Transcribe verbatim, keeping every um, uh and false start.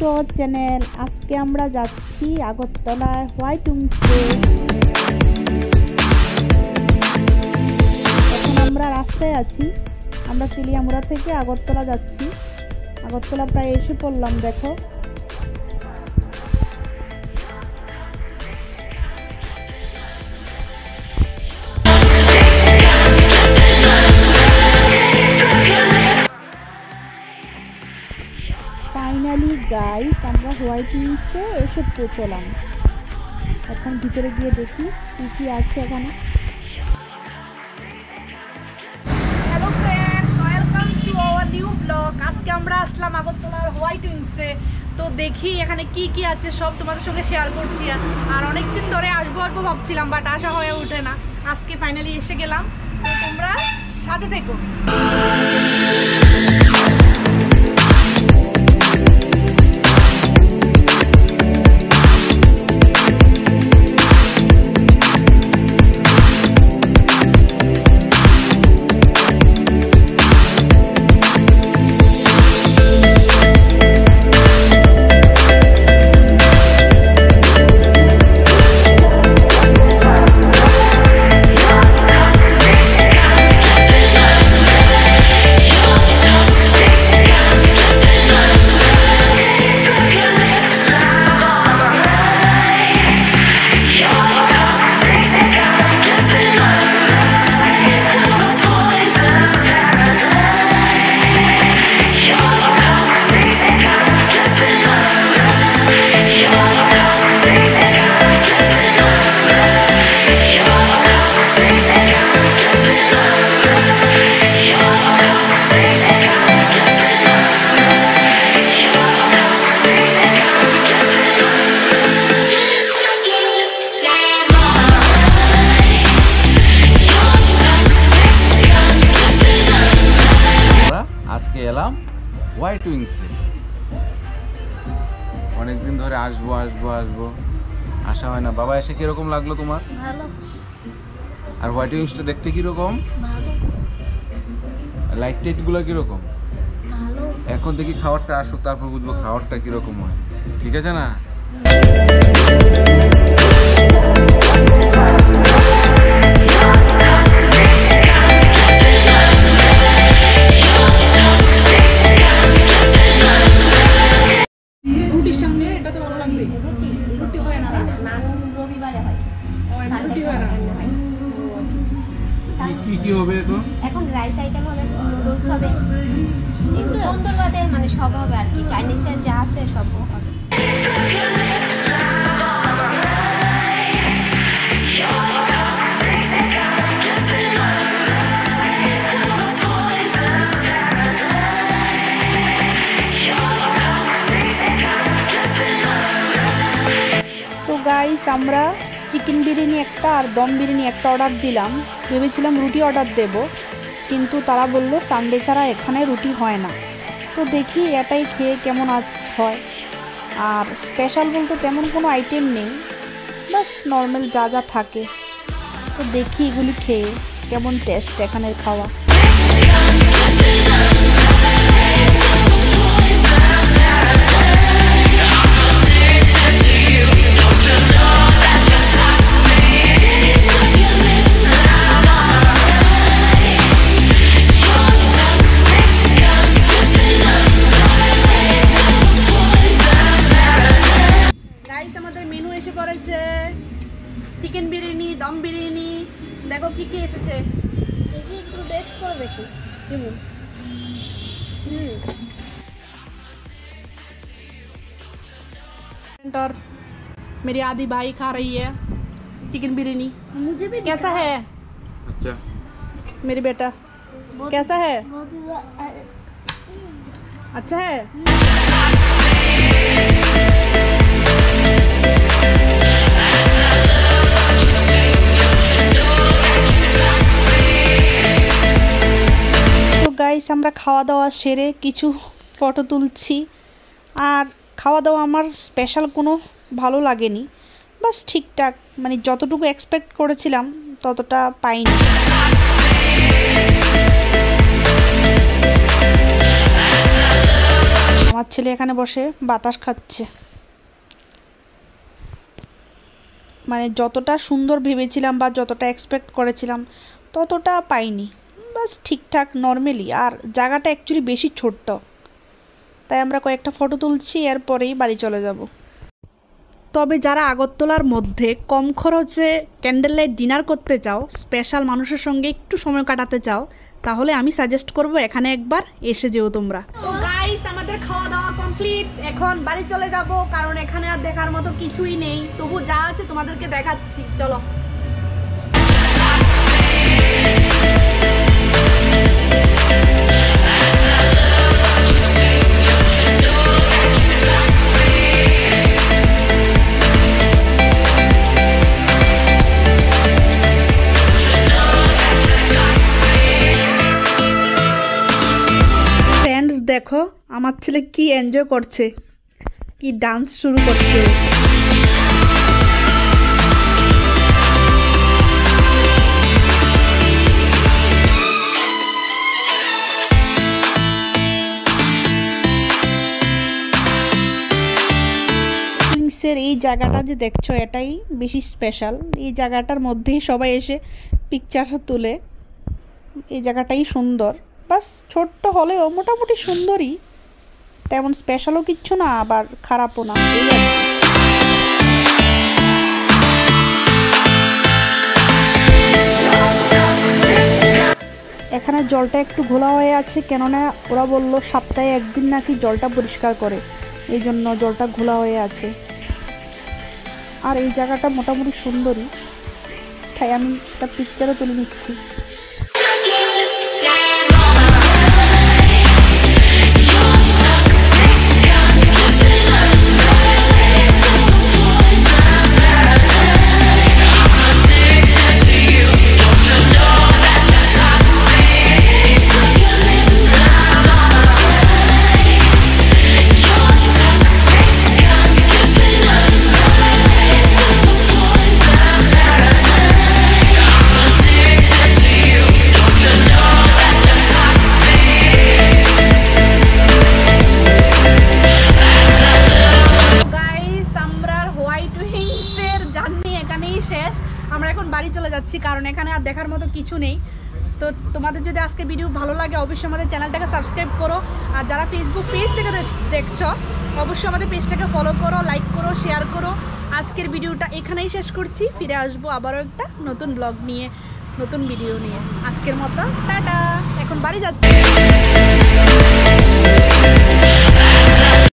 To our channel. আজকে আমরা যাচ্ছি আগরতলায় হোয়াইট উইংসে। এখন আমরা রাস্তায় আছি, আমরা তেলিয়ামুড়া থেকে আগরতলা যাচ্ছি। আগরতলা প্রায় এসে পড়লাম। দেখো ফাইনালি গাইস আমরা হোয়াইট উইংসে এসে পৌঁছলাম। এখন ভিতরে গিয়ে দেখি কি কি আছে এখানে। Hello friends, welcome to our new blog. আজকে আমরা আসলাম আগরতলার হোয়াইট উইংসে। তো দেখি এখানে কি কি আছে সব তোমাদের সঙ্গে শেয়ার করছি। আর অনেকদিন ধরে আসবো আসবো ভাবছিলাম, বাট আসা হয়ে ওঠে না। আজকে ফাইনালি এসে গেলাম, তো তোমরা সাথে থেকো। আজকে এলাম হোয়াইট উইংসে। অনেকদিন ধরে আসবো আসবো আসবো আসা হয় না। বাবা এসে কিরকম লাগলো তোমার? ভালো। আর হোয়াইট উইংসটা দেখতে কিরকম? ভালো। লাইট টাইট গুলো কিরকম? ভালো। এখন দেখি খাবারটা আসুক, তারপর বুঝবো খাবারটা কিরকম হয়। ঠিক আছে না? কি কি হবে তো? এখন রাইস আইটেম হবে, নুডলস হবে, একটু অন্তর্বাদে মানে সব হবে আর কি। চাইনিজের যা আছে সব হবে। তো গাইস আমরা চিকেন বিরিয়ানি একটা আর দম বিরিয়ানি একটা অর্ডার দিলাম। ভেবেছিলাম রুটি অর্ডার দেব, কিন্তু তারা বললো সানডে ছাড়া এখানে রুটি হয় না। তো দেখি এটাই খেয়ে কেমন হয়। আর স্পেশাল বলতে তেমন কোনো আইটেম নেই, বাস নর্মাল যা যা থাকে। তো দেখি এগুলি খেয়ে কেমন টেস্ট এখানের খাওয়া। আমাদের মেনু এসে পড়েছে, চিকেন বিরিয়ানি, দম বিরিয়ানি। দেখো কি কি এসেছে, দেখি একটু টেস্ট করে দেখি কেমন। और मेरी आदि भाई खा रही है चिकन बिरयानी। मुझे भी कैसा है? अच्छा मेरी बेटा कैसा है? अच्छा है। গাইস আমরা খাওয়া দাওয়া সেরে কিছু ফটো তুলছি। আর খাওয়া দাওয়া আমার স্পেশাল কোনো ভালো লাগেনি, বাস ঠিকঠাক, মানে যতটুকু এক্সপেক্ট করেছিলাম ততটা পাইনি। আমার ছেলে এখানে বসে বাতাস খাচ্ছে। মানে যতটা সুন্দর ভেবেছিলাম বা যতটা এক্সপেক্ট করেছিলাম ততটা পাইনি, বাস ঠিকঠাক নর্মালি। আর জায়গাটা অ্যাকচুয়ালি বেশি ছোট্ট, তাই আমরা কয়েকটা ফটো তুলছি, এরপরেই বাড়ি চলে যাব। তবে যারা আগরতলার মধ্যে কম খরচে ক্যান্ডেল লাইট ডিনার করতে চাও, স্পেশাল মানুষের সঙ্গে একটু সময় কাটাতে চাও, তাহলে আমি সাজেস্ট করব এখানে একবার এসে যেও তোমরা। তো গাইস আমাদের খাওয়া দাওয়া কমপ্লিট, এখন বাড়ি চলে যাব, কারণ এখানে আর দেখার মতো কিছুই নেই। তবু যা আছে তোমাদেরকে দেখাচ্ছি, চলো। দেখো আমার ছেলে কি এনজয় করছে, কি ডান্স শুরু করছে। এই জায়গাটা যে দেখছো এটাই বেশি স্পেশাল। এই জায়গাটার মধ্যেই সবাই এসে পিকচার তুলে। এই জায়গাটাই সুন্দর, বাস ছোট্ট হলেও মোটামুটি সুন্দরই, তেমন স্পেশালও কিচ্ছু না আবার খারাপও না। এখানে জলটা একটু ঘোলা হয়ে আছে, কেননা ওরা বললো সপ্তাহে একদিন নাকি জলটা পরিষ্কার করে, এই জন্য জলটা ঘোলা হয়ে আছে। আর এই জায়গাটা মোটামুটি সুন্দরই, তাই আমি তার পিকচারও তুলে নিচ্ছি। কারণ এখানে আর দেখার মতো কিছু নেই। তো তোমাদের যদি আজকে ভিডিও ভালো লাগে অবশ্যই আমাদের চ্যানেলটাকে সাবস্ক্রাইব করো, আর যারা ফেসবুক পেজ থেকে দেখছো অবশ্যই আমাদের পেজটাকে ফলো করো, লাইক করো, শেয়ার করো। আজকের ভিডিওটা এখানেই শেষ করছি, ফিরে আসবো আবারও একটা নতুন ব্লগ নিয়ে, নতুন ভিডিও নিয়ে। আজকের মতো টাটা, এখন বাড়ি যাচ্ছি।